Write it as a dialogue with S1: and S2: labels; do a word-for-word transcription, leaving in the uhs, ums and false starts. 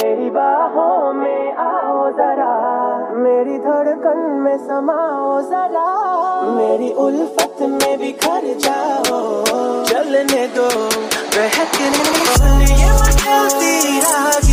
S1: मेरी बाहों में आओ जरा, मेरी धड़कन में समाओ जरा, मेरी उल्फत में बिखर जाओ, चलने दो बहकने दो, ये मचलती राह